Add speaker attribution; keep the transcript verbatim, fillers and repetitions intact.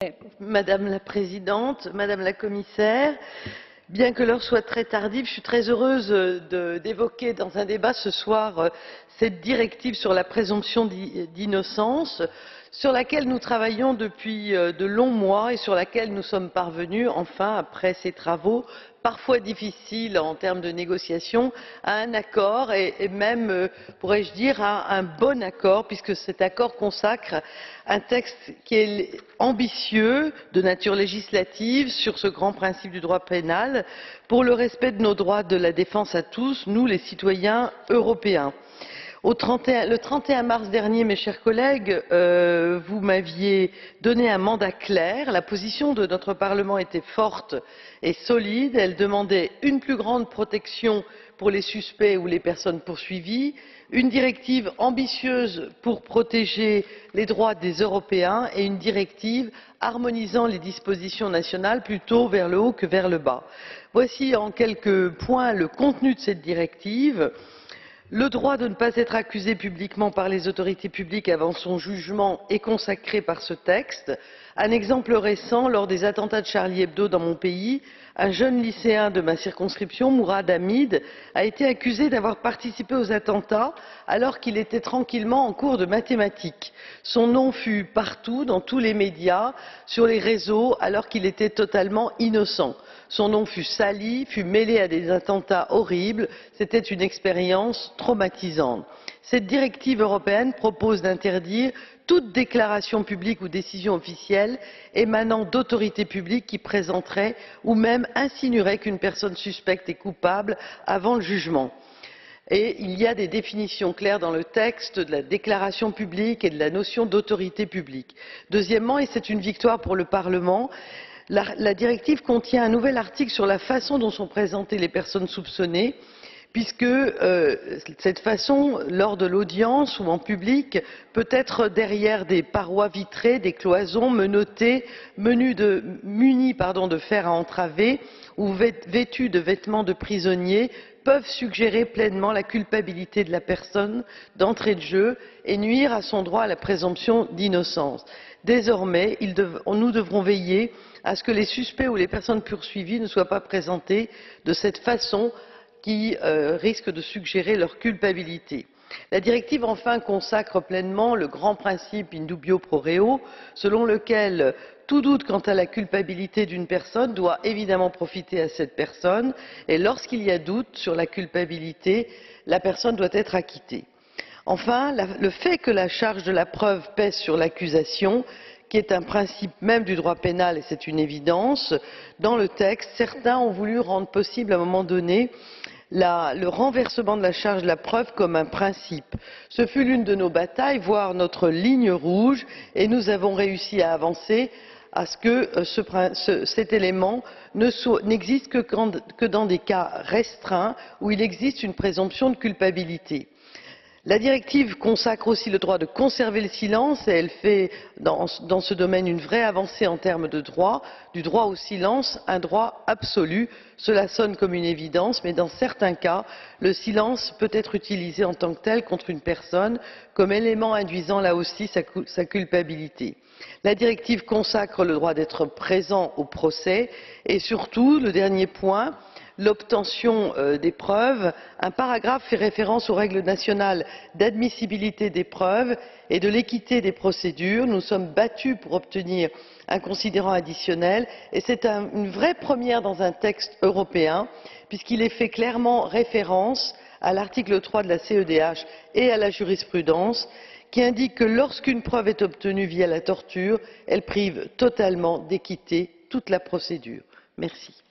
Speaker 1: Madame la Présidente, Madame la Commissaire, bien que l'heure soit très tardive, je suis très heureuse d'évoquer dans un débat ce soir cette directive sur la présomption d'innocence, sur laquelle nous travaillons depuis de longs mois et sur laquelle nous sommes parvenus enfin, après ces travaux parfois difficiles en termes de négociation, à un accord et, et même, pourrais-je dire, à un bon accord, puisque cet accord consacre un texte qui est ambitieux, de nature législative, sur ce grand principe du droit pénal, pour le respect de nos droits de la défense à tous, nous les citoyens européens. Au trente et un, le trente et un mars dernier, mes chers collègues, euh, vous m'aviez donné un mandat clair. La position de notre Parlement était forte et solide. Elle demandait une plus grande protection pour les suspects ou les personnes poursuivies, une directive ambitieuse pour protéger les droits des Européens et une directive harmonisant les dispositions nationales plutôt vers le haut que vers le bas. Voici en quelques points le contenu de cette directive. Le droit de ne pas être accusé publiquement par les autorités publiques avant son jugement est consacré par ce texte. Un exemple récent, lors des attentats de Charlie Hebdo dans mon pays, un jeune lycéen de ma circonscription, Mourad Hamid, a été accusé d'avoir participé aux attentats alors qu'il était tranquillement en cours de mathématiques. Son nom fut partout, dans tous les médias, sur les réseaux, alors qu'il était totalement innocent. Son nom fut sali, fut mêlé à des attentats horribles. C'était une expérience traumatisante. Cette directive européenne propose d'interdire toute déclaration publique ou décision officielle émanant d'autorités publiques qui présenteraient ou même insinueraient qu'une personne suspecte est coupable avant le jugement. Et il y a des définitions claires dans le texte de la déclaration publique et de la notion d'autorité publique. Deuxièmement, et c'est une victoire pour le Parlement, La, la directive contient un nouvel article sur la façon dont sont présentées les personnes soupçonnées, puisque euh, cette façon, lors de l'audience ou en public, peut être derrière des parois vitrées, des cloisons, menottées, munis de, munis, pardon, de fer à entraver ou vêtus de vêtements de prisonniers, peuvent suggérer pleinement la culpabilité de la personne d'entrée de jeu et nuire à son droit à la présomption d'innocence. Désormais, dev, nous devrons veiller à ce que les suspects ou les personnes poursuivies ne soient pas présentés de cette façon qui euh, risque de suggérer leur culpabilité. La directive enfin consacre pleinement le grand principe in dubio pro reo, selon lequel tout doute quant à la culpabilité d'une personne doit évidemment profiter à cette personne et lorsqu'il y a doute sur la culpabilité, la personne doit être acquittée. Enfin, la, le fait que la charge de la preuve pèse sur l'accusation, qui est un principe même du droit pénal, et c'est une évidence, dans le texte, certains ont voulu rendre possible à un moment donné la, le renversement de la charge de la preuve comme un principe. Ce fut l'une de nos batailles, voire notre ligne rouge, et nous avons réussi à avancer à ce que ce, ce, cet élément n'existe que, que dans des cas restreints où il existe une présomption de culpabilité. La directive consacre aussi le droit de conserver le silence et elle fait dans, dans ce domaine une vraie avancée en termes de droit, du droit au silence, un droit absolu. Cela sonne comme une évidence, mais dans certains cas, le silence peut être utilisé en tant que tel contre une personne comme élément induisant là aussi sa, sa culpabilité. La directive consacre le droit d'être présent au procès et surtout, le dernier point, l'obtention euh, des preuves. Un paragraphe fait référence aux règles nationales d'admissibilité des preuves et de l'équité des procédures. Nous sommes battus pour obtenir un considérant additionnel et c'est un, une vraie première dans un texte européen puisqu'il est fait clairement référence à l'article trois de la C E D H et à la jurisprudence qui indique que lorsqu'une preuve est obtenue via la torture, elle prive totalement d'équité toute la procédure. Merci.